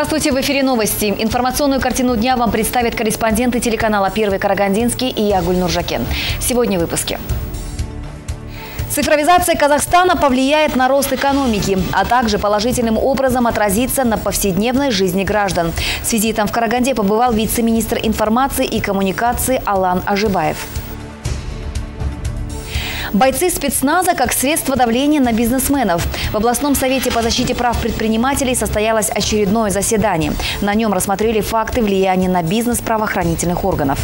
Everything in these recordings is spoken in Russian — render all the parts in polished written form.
Здравствуйте, в эфире новости. Информационную картину дня вам представят корреспонденты телеканала «Первый Карагандинский» и я, Гульнур Жакен. Сегодня в выпуске. Цифровизация Казахстана повлияет на рост экономики, а также положительным образом отразится на повседневной жизни граждан. С визитом в Караганде побывал вице-министр информации и коммуникации Алан Ажибаев. Бойцы спецназа как средство давления на бизнесменов. В областном совете по защите прав предпринимателей состоялось очередное заседание. На нем рассмотрели факты влияния на бизнес правоохранительных органов.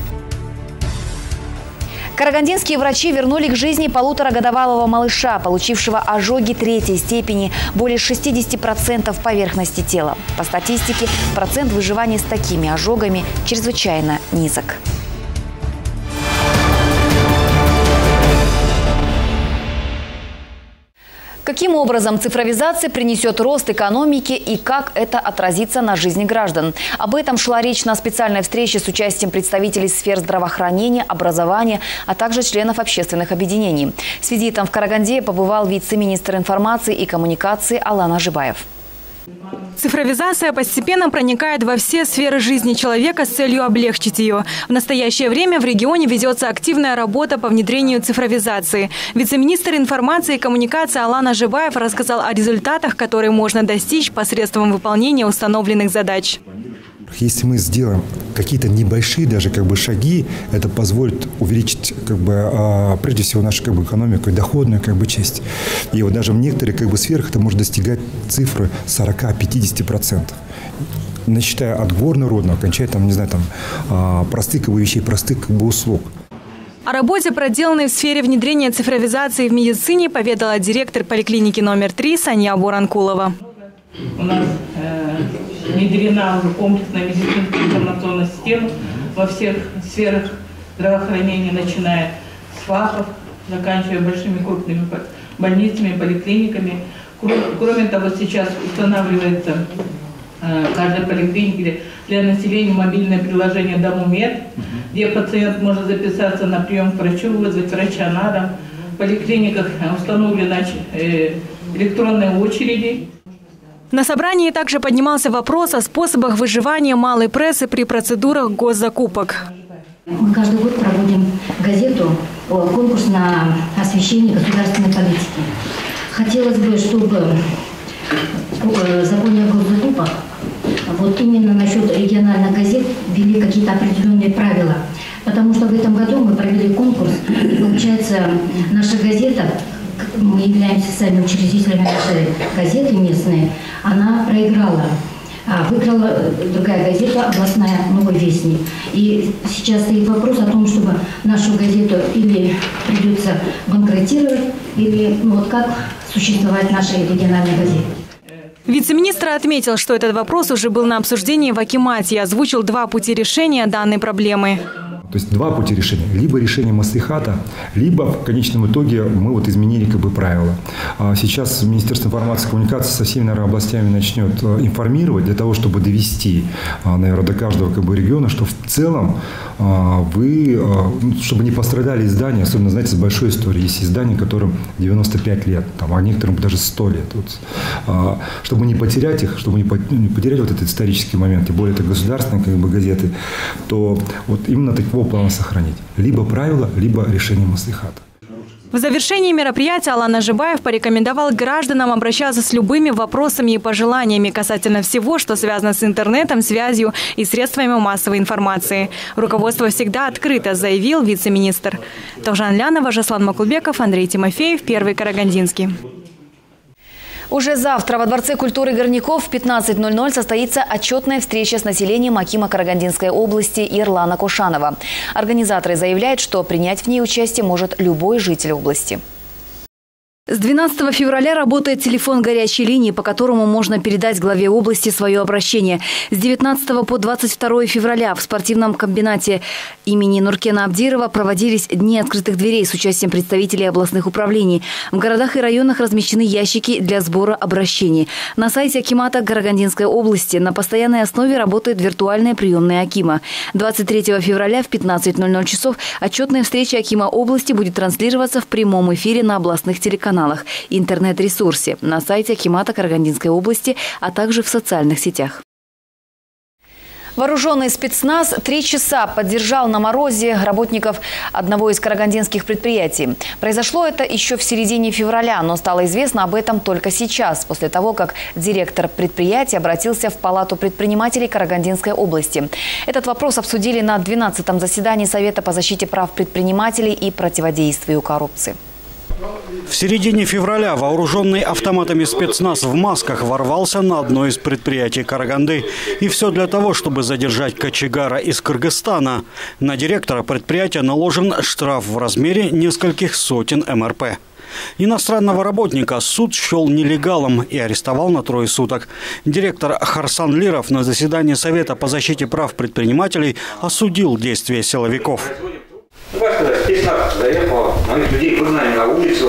Карагандинские врачи вернули к жизни полуторагодовалого малыша, получившего ожоги 3-й степени, более 60% поверхности тела. По статистике, процент выживания с такими ожогами чрезвычайно низок. Каким образом цифровизация принесет рост экономики и как это отразится на жизни граждан? Об этом шла речь на специальной встрече с участием представителей сфер здравоохранения, образования, а также членов общественных объединений. С визитом в Караганде побывал вице-министр информации и коммуникации Алан Ажибаев. Цифровизация постепенно проникает во все сферы жизни человека с целью облегчить ее. В настоящее время в регионе ведется активная работа по внедрению цифровизации. Вице-министр информации и коммуникации Алан Ажибаев рассказал о результатах, которые можно достичь посредством выполнения установленных задач. Если мы сделаем какие-то небольшие даже шаги, это позволит увеличить прежде всего нашу экономику и доходную часть. И вот даже в некоторых сферах это может достигать цифры 40-50%. Начиная от горно-родного, кончая простых вещей, простых услуг. О работе, проделанной в сфере внедрения цифровизации в медицине, поведала директор поликлиники номер 3 Санья Буранкулова. У нас внедрена уже комплексная медицинская информационная система во всех сферах здравоохранения, начиная с ФАПов, заканчивая большими крупными больницами, поликлиниками. Кроме того, сейчас устанавливается в каждой поликлинике для населения мобильное приложение «Домумед», где пациент может записаться на прием к врачу, вызвать врача на дом. В поликлиниках установлены электронные очереди. На собрании также поднимался вопрос о способах выживания малой прессы при процедурах госзакупок. Мы каждый год проводим конкурс на освещение государственной политики. Хотелось бы, чтобы в законе о госзакупках именно насчет региональных газет ввели какие-то определенные правила. Потому что в этом году мы провели конкурс, и получается, наша газета, мы являемся сами учредителями нашей газеты местные, она проиграла. Выиграла другая газета, областная «Новый вестник». И сейчас стоит вопрос о том, чтобы нашу газету или придется банкротировать, или как существовать нашей региональной газете. Вице-министр отметил, что этот вопрос уже был на обсуждении в Акимате и озвучил 2 пути решения данной проблемы. То есть 2 пути решения. Либо решение маслихата, либо в конечном итоге мы изменили правила. Сейчас Министерство информации и коммуникации со всеми областями начнет информировать для того, чтобы довести, до каждого региона, что в целом вы, чтобы не пострадали издания, особенно, с большой историей. Есть издания, которым 95 лет, а некоторым даже 100 лет. Чтобы не потерять их, чтобы не потерять этот исторический момент, тем более это государственные газеты, то именно такого плана сохранить. Либо правила, либо решение маслихата. В завершении мероприятия Алан Ажибаев порекомендовал гражданам обращаться с любыми вопросами и пожеланиями касательно всего, что связано с интернетом, связью и средствами массовой информации. Руководство всегда открыто, заявил вице-министр. Тохжан Лянова, Жаслан Макулбеков, Андрей Тимофеев, Первый Карагандинский. Уже завтра во Дворце культуры Горняков в 15:00 состоится отчетная встреча с населением акима Карагандинской области Ерлана Кошанова. Организаторы заявляют, что принять в ней участие может любой житель области. С 12 февраля работает телефон горячей линии, по которому можно передать главе области свое обращение. С 19 по 22 февраля в спортивном комбинате имени Нуркена Абдирова проводились дни открытых дверей с участием представителей областных управлений. В городах и районах размещены ящики для сбора обращений. На сайте акимата Карагандинской области на постоянной основе работает виртуальная приемная акима. 23 февраля в 15:00 часов отчетная встреча акима области будет транслироваться в прямом эфире на областных телеканалах, интернет-ресурсе, на сайте акимата Карагандинской области, а также в социальных сетях. Вооруженный спецназ 3 часа поддержал на морозе работников одного из карагандинских предприятий. Произошло это еще в середине февраля, но стало известно об этом только сейчас, после того, как директор предприятия обратился в Палату предпринимателей Карагандинской области. Этот вопрос обсудили на 12-м заседании Совета по защите прав предпринимателей и противодействию коррупции. В середине февраля вооруженный автоматами спецназ в масках ворвался на одно из предприятий Караганды. И все для того, чтобы задержать кочегара из Кыргызстана. На директора предприятия наложен штраф в размере нескольких сотен МРП. Иностранного работника суд счел нелегалом и арестовал на 3 суток. Директор Харсан Лиров на заседании Совета по защите прав предпринимателей осудил действия силовиков. Спецназ заехал, моих людей выгнали на улицу,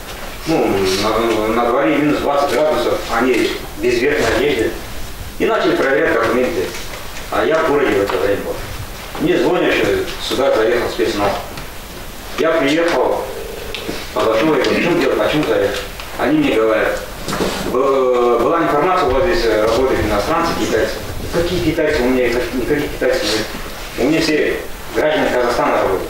на дворе минус 20 градусов, они без верхней одежды, и начали проверять документы. А я в городе в это время был. Мне звонят, что сюда заехал спецназ. Я приехал, подошел, я говорю, что делать, почему заехал? Они мне говорят, была информация, у вас здесь работают иностранцы, китайцы. Какие китайцы? У меня никаких китайцев нет. У меня все граждане Казахстана работают.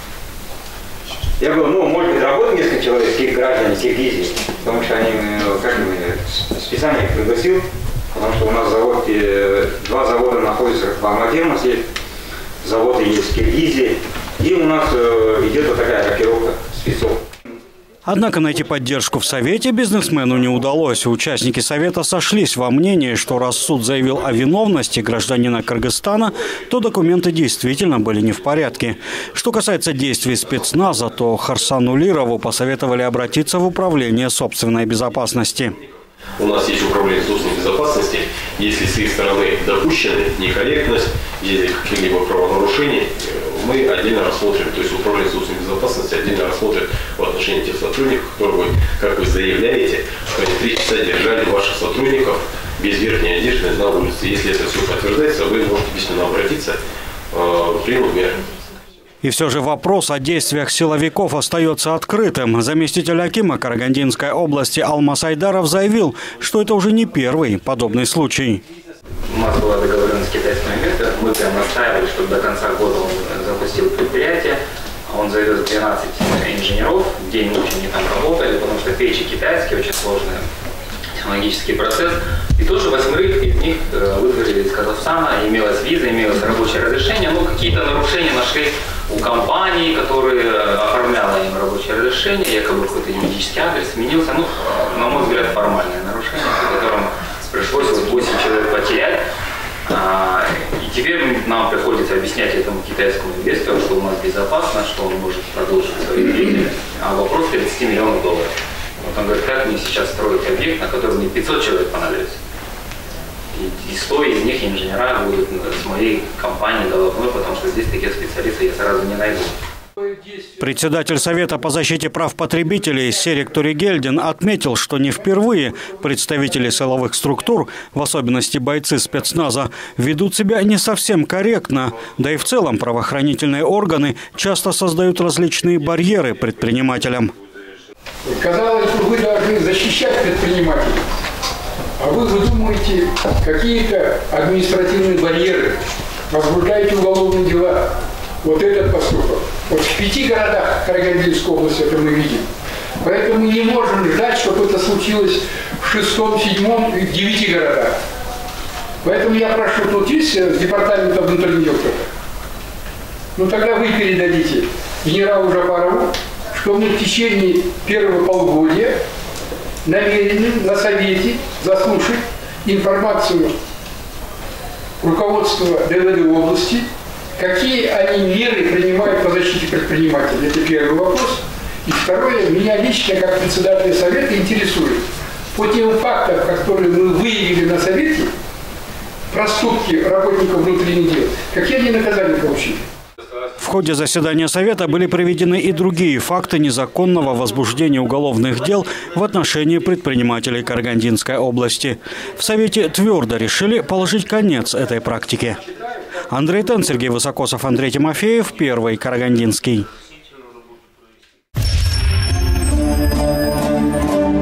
Я говорю, может быть, работает несколько человек, тех граждан, тех Киргизии, потому что они, специально их пригласил, потому что у нас завод, 2 завода находятся в Алмате, заводы есть в Киргизии, и у нас идет вот такая рокировка спецов. Однако найти поддержку в Совете бизнесмену не удалось. Участники Совета сошлись во мнении, что раз суд заявил о виновности гражданина Кыргызстана, то документы действительно были не в порядке. Что касается действий спецназа, то Харсану Лирову посоветовали обратиться в управление собственной безопасности. У нас есть управление собственной безопасности. Если с их стороны допущены некорректность или какие-либо правонарушения, мы отдельно рассмотрим, то есть управление собственной безопасности отдельно рассмотрит в отношении тех сотрудников, которые, как вы заявляете, что они 3 часа держали ваших сотрудников без верхней одежды на улице. Если это все подтверждается, вы можете письменно обратиться, примут меры. И все же вопрос о действиях силовиков остается открытым. Заместитель акима Карагандинской области Алмаз Айдаров заявил, что это уже не первый подобный случай. У нас была договоренность с китайским агентом, мы прям настаивали, чтобы до конца года он запустил предприятие. Он завез 12 инженеров, день и ночь они там работали, потому что печи китайские, очень сложный технологический процесс. И тоже 8 из них выдворили из Казахстана, имелась виза, имелось рабочее разрешение, но какие-то нарушения нашли у компании, которые оформляла им рабочее разрешение, якобы какой-то юридический адрес сменился, на мой взгляд, формальное нарушение, по которому пришлось 8 человек потерять. И теперь нам приходится объяснять этому китайскому инвестору, что у нас безопасно, что он может продолжить свою деятельность. А вопрос 30 миллионов долларов. Вот он говорит, как мне сейчас строить объект, на который мне 500 человек понадобится. И 100 из них инженера будут с моей компанией головной, потому что здесь таких специалистов я сразу не найду. Председатель Совета по защите прав потребителей Серик Туригельдин отметил, что не впервые представители силовых структур, в особенности бойцы спецназа, ведут себя не совсем корректно. Да и в целом правоохранительные органы часто создают различные барьеры предпринимателям. Казалось бы, вы должны защищать предпринимателей, а вы выдумываете какие-то административные барьеры, возбуждаете уголовные дела. Вот этот поступок. Вот в 5 городах Карагандинской области это мы видим. Поэтому мы не можем ждать, чтобы это случилось в 6, 7 и в 9 городах. Поэтому я прошу, тут есть с департамента внутренних дел. Тогда вы передадите генералу Жапарову, что мы в течение первого полугодия намерены на Совете заслушать информацию руководства ДВД области, какие они меры принимают по защите предпринимателей. Это первый вопрос. И второе, меня лично, как председателя Совета, интересует. По тем фактам, которые мы выявили на Совете, проступки работников внутренних дел, какие они наказания получили? В ходе заседания Совета были приведены и другие факты незаконного возбуждения уголовных дел в отношении предпринимателей Карагандинской области. В Совете твердо решили положить конец этой практике. Андрей Тен, Сергей Высокосов, Андрей Тимофеев, Первый Карагандинский.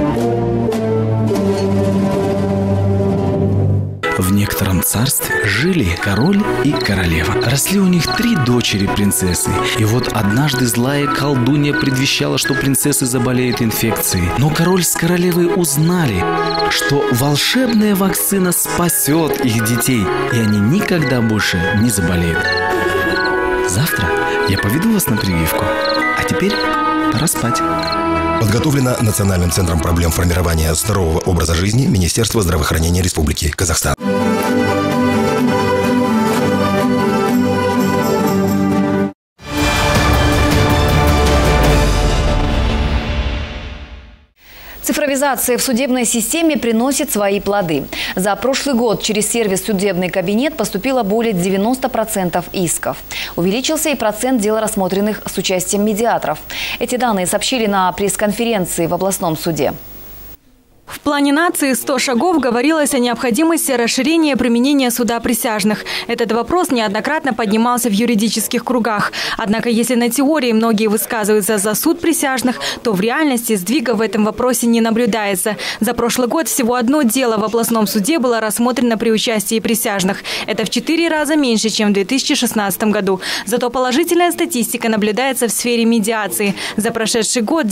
В некотором царстве жили Жили король и королева. Росли у них 3 дочери-принцессы. И вот однажды злая колдунья предвещала, что принцессы заболеют инфекцией. Но король с королевой узнали, что волшебная вакцина спасет их детей, и они никогда больше не заболеют. Завтра я поведу вас на прививку. А теперь пора спать. Подготовлено Национальным центром проблем формирования здорового образа жизни Министерства здравоохранения Республики Казахстан. Цифровизация в судебной системе приносит свои плоды. За прошлый год через сервис «Судебный кабинет» поступило более 90% исков. Увеличился и процент дел, рассмотренных с участием медиаторов. Эти данные сообщили на пресс-конференции в областном суде. В плане нации «100 шагов» говорилось о необходимости расширения применения суда присяжных. Этот вопрос неоднократно поднимался в юридических кругах. Однако, если на теории многие высказываются за суд присяжных, то в реальности сдвига в этом вопросе не наблюдается. За прошлый год всего одно дело в областном суде было рассмотрено при участии присяжных. Это в 4 раза меньше, чем в 2016 году. Зато положительная статистика наблюдается в сфере медиации. За прошедший год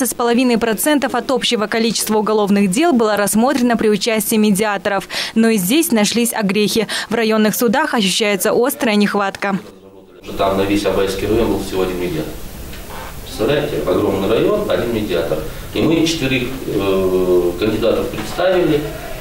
19,5% от общего количества уголовных дел было рассмотрено при участии медиаторов. Но и здесь нашлись огрехи. В районных судах ощущается острая нехватка. Там на весь Абайский район был всего 1 медиатор. Представляете, огромный район, 1 медиатор. И мы 4 кандидатов представили,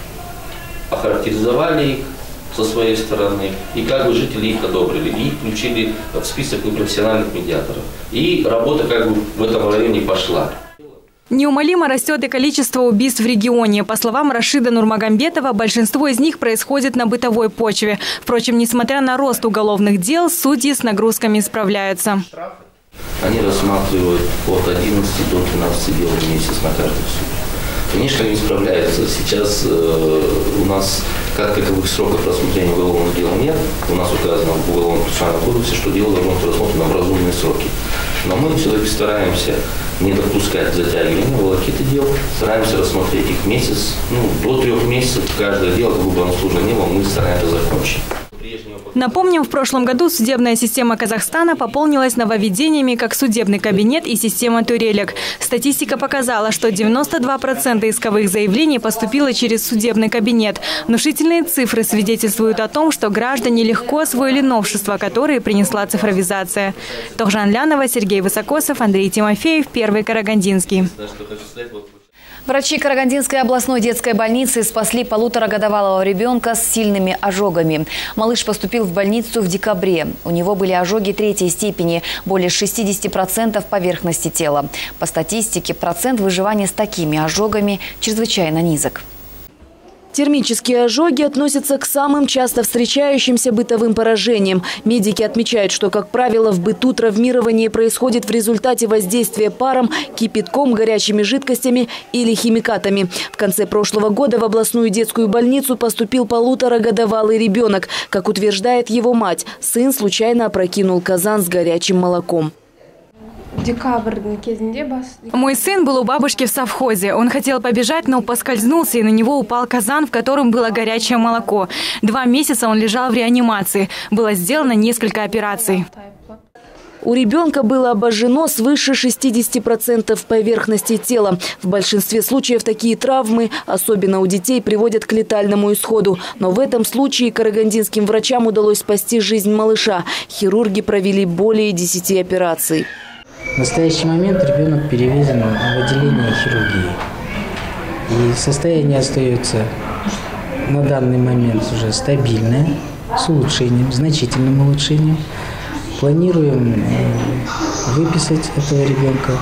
охарактеризовали их со своей стороны. И как бы жители их одобрили. И включили в список непрофессиональных медиаторов. И работа как бы в этом районе пошла. Неумолимо растет и количество убийств в регионе. По словам Рашида Нурмагомбетова, большинство из них происходит на бытовой почве. Впрочем, несмотря на рост уголовных дел, судьи с нагрузками справляются. Они рассматривают от 11 до 12 дел в месяц на каждый суд. Конечно, они справляются. Сейчас у нас как таковых сроков рассмотрения уголовных дел нет. У нас указано в Уголовном процессуальном кодексе, что дело должно быть рассмотрено в разумные сроки. Но мы все-таки стараемся не допускать затягивания, волокиты дел. Стараемся рассмотреть их месяц, до 3 месяцев. Каждое дело, как бы оно сложно не было, мы стараемся закончить. Напомним, в прошлом году судебная система Казахстана пополнилась нововведениями, как судебный кабинет и система турелек. Статистика показала, что 92% исковых заявлений поступило через судебный кабинет. Внушительные цифры свидетельствуют о том, что граждане легко освоили новшества, которые принесла цифровизация. Тохжан Лянова, Сергей Высокосов, Андрей Тимофеев, Первый Карагандинский. Врачи Карагандинской областной детской больницы спасли 1,5-годовалого ребенка с сильными ожогами. Малыш поступил в больницу в декабре. У него были ожоги 3-й степени, более 60% поверхности тела. По статистике, процент выживания с такими ожогами чрезвычайно низок. Термические ожоги относятся к самым часто встречающимся бытовым поражениям. Медики отмечают, что, как правило, в быту травмирование происходит в результате воздействия паром, кипятком, горячими жидкостями или химикатами. В конце прошлого года в областную детскую больницу поступил 1,5-годовалый ребенок. Как утверждает его мать, сын случайно опрокинул казан с горячим молоком. Мой сын был у бабушки в совхозе. Он хотел побежать, но поскользнулся, и на него упал казан, в котором было горячее молоко. 2 месяца он лежал в реанимации. Было сделано несколько операций. У ребенка было обожжено свыше 60% поверхности тела. В большинстве случаев такие травмы, особенно у детей, приводят к летальному исходу. Но в этом случае карагандинским врачам удалось спасти жизнь малыша. Хирурги провели более 10 операций. В настоящий момент ребенок перевезен в отделение хирургии. И состояние остается на данный момент уже стабильное, с улучшением, значительным улучшением. Планируем выписать этого ребенка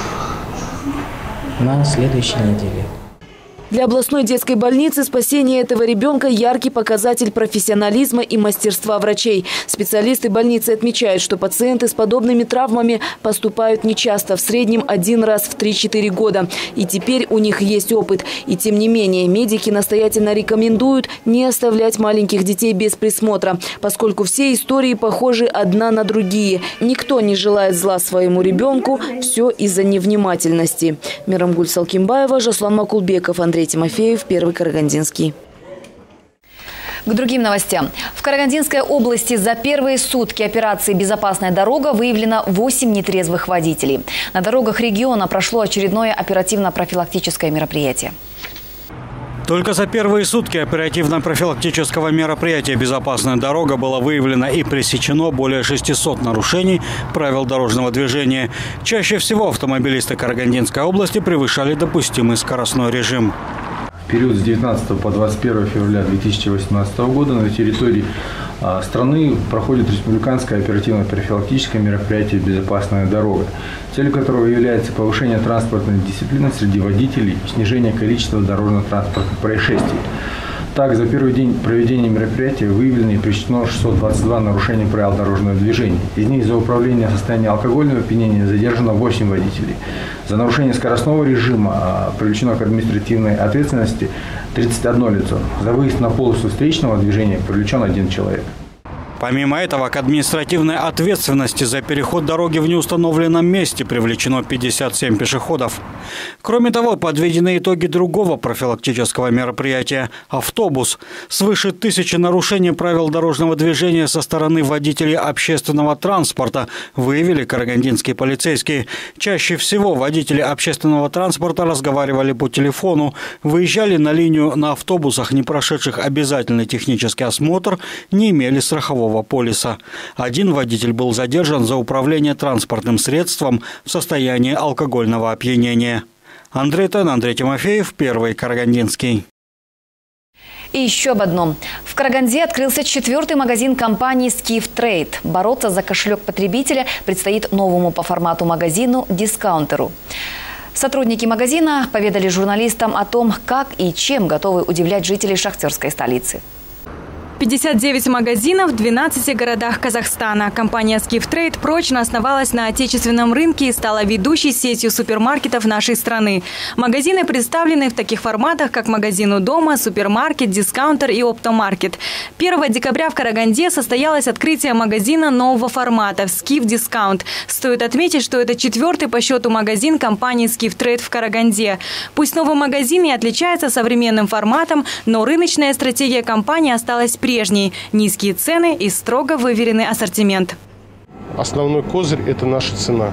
на следующей неделе. Для областной детской больницы спасение этого ребенка – яркий показатель профессионализма и мастерства врачей. Специалисты больницы отмечают, что пациенты с подобными травмами поступают нечасто, в среднем 1 раз в 3-4 года. И теперь у них есть опыт. И тем не менее, медики настоятельно рекомендуют не оставлять маленьких детей без присмотра, поскольку все истории похожи одна на другие. Никто не желает зла своему ребенку, все из-за невнимательности. Мирамгуль Салкимбаева, Жаслан Макулбеков, Андрей Тимофеев, Первый Карагандинский. К другим новостям. В Карагандинской области за первые сутки операции «Безопасная дорога» выявлено 8 нетрезвых водителей. На дорогах региона прошло очередное оперативно-профилактическое мероприятие. Только за первые сутки оперативно-профилактического мероприятия «Безопасная дорога» было выявлено и пресечено более 600 нарушений правил дорожного движения. Чаще всего автомобилисты Карагандинской области превышали допустимый скоростной режим. В период с 19 по 21 февраля 2018 года на территории страны проходит республиканское оперативно-профилактическое мероприятие «Безопасная дорога», целью которого является повышение транспортной дисциплины среди водителей и снижение количества дорожно-транспортных происшествий. Так, за первый день проведения мероприятия выявлено и пресечено 622 нарушения правил дорожного движения. Из них за управление в состоянии алкогольного опьянения задержано 8 водителей. За нарушение скоростного режима привлечено к административной ответственности 31 лицо. За выезд на полосу встречного движения привлечен 1 человек. Помимо этого, к административной ответственности за переход дороги в неустановленном месте привлечено 57 пешеходов. Кроме того, подведены итоги другого профилактического мероприятия «Автобус». Свыше 1000 нарушений правил дорожного движения со стороны водителей общественного транспорта выявили карагандинские полицейские. Чаще всего водители общественного транспорта разговаривали по телефону, выезжали на линию на автобусах, не прошедших обязательный технический осмотр, не имели страхового полиса. Один водитель был задержан за управление транспортным средством в состоянии алкогольного опьянения. Андрей Тен, Андрей Тимофеев, Первый Карагандинский. И еще об одном. В Караганде открылся 4-й магазин компании «Skiftrade». Бороться за кошелек потребителя предстоит новому по формату магазину «Дискаунтеру». Сотрудники магазина поведали журналистам о том, как и чем готовы удивлять жителей шахтерской столицы. 59 магазинов в 12 городах Казахстана. Компания «Skiftrade» прочно основалась на отечественном рынке и стала ведущей сетью супермаркетов нашей страны. Магазины представлены в таких форматах, как магазин у дома, супермаркет, дискаунтер и оптомаркет. 1 декабря в Караганде состоялось открытие магазина нового формата «Skif Discount». Стоит отметить, что это 4-й по счету магазин компании «Skiftrade» в Караганде. Пусть новый магазин и отличается современным форматом, но рыночная стратегия компании осталась прежней. Низкие цены и строго выверенный ассортимент. Основной козырь – это наша цена.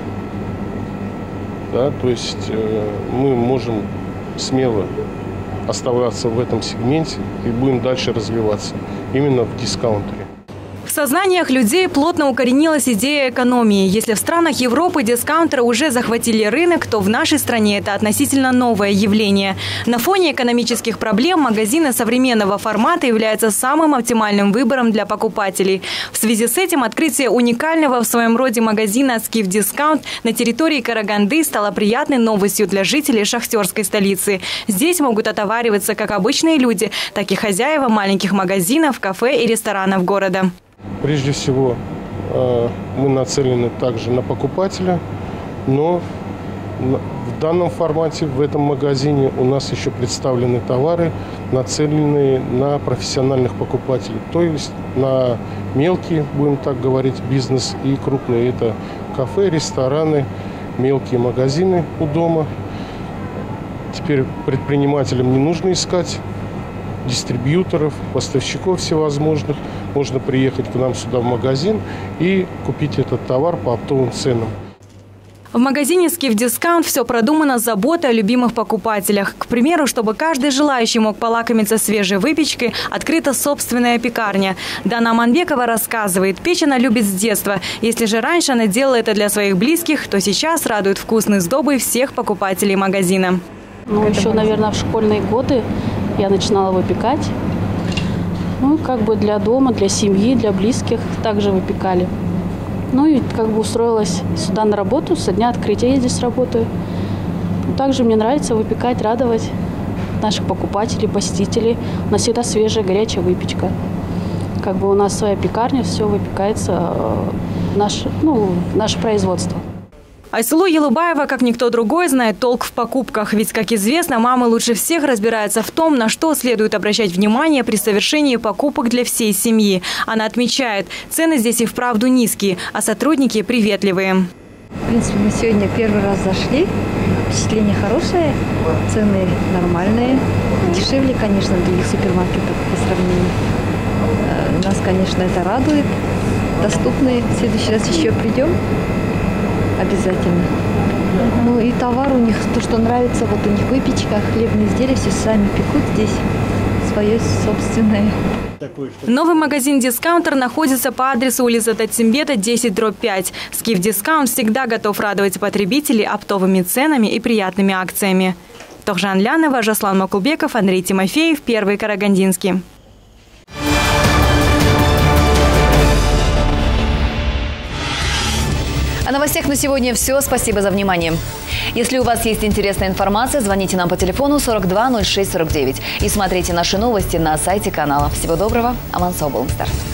Да, то есть мы можем смело оставаться в этом сегменте и будем дальше развиваться именно в дискаунтере. В сознаниях людей плотно укоренилась идея экономии. Если в странах Европы дискаунтеры уже захватили рынок, то в нашей стране это относительно новое явление. На фоне экономических проблем магазины современного формата являются самым оптимальным выбором для покупателей. В связи с этим открытие уникального в своем роде магазина «Skif Discount» на территории Караганды стало приятной новостью для жителей шахтерской столицы. Здесь могут отовариваться как обычные люди, так и хозяева маленьких магазинов, кафе и ресторанов города. Прежде всего, мы нацелены также на покупателя, но в данном формате, в этом магазине у нас еще представлены товары, нацеленные на профессиональных покупателей, то есть на мелкие, будем так говорить, бизнес и крупные. Это кафе, рестораны, мелкие магазины у дома. Теперь предпринимателям не нужно искать дистрибьюторов, поставщиков всевозможных. Можно приехать к нам сюда в магазин и купить этот товар по оптовым ценам. В магазине «Skif Discount» все продумано с заботой о любимых покупателях. К примеру, чтобы каждый желающий мог полакомиться свежей выпечкой, открыта собственная пекарня. Дана Аманбекова рассказывает, печь она любит с детства. Если же раньше она делала это для своих близких, то сейчас радует вкусной сдобой всех покупателей магазина. Еще, наверное, в школьные годы я начинала выпекать. Как бы для дома, для семьи, для близких также выпекали. И как бы устроилась сюда на работу, со дня открытия я здесь работаю. Также мне нравится выпекать, радовать наших покупателей, посетителей. У нас всегда свежая, горячая выпечка. Как бы у нас своя пекарня, все выпекается, наше производство. Айсулу Елубаева, как никто другой, знает толк в покупках. Ведь, как известно, мамы лучше всех разбираются в том, на что следует обращать внимание при совершении покупок для всей семьи. Она отмечает, цены здесь и вправду низкие, а сотрудники приветливые. В принципе, мы сегодня первый раз зашли. Впечатление хорошее, цены нормальные. Дешевле, конечно, других супермаркетов по сравнению. Нас, конечно, это радует. Доступны. В следующий раз еще придем. Обязательно. Ну и товар у них, то, что нравится, вот у них выпечка, хлебные изделия, все сами пекут здесь, свое собственное. Новый магазин «Дискаунтер» находится по адресу улица Татсимбета, 10/5. Скиф Дискаунт всегда готов радовать потребителей оптовыми ценами и приятными акциями. Тохжан Лянова, Жаслан Макулбеков, Андрей Тимофеев, Первый Карагандинский. О новостях на сегодня все. Спасибо за внимание. Если у вас есть интересная информация, звоните нам по телефону 42 06 49 и смотрите наши новости на сайте канала. Всего доброго. Аман Соболн Старт.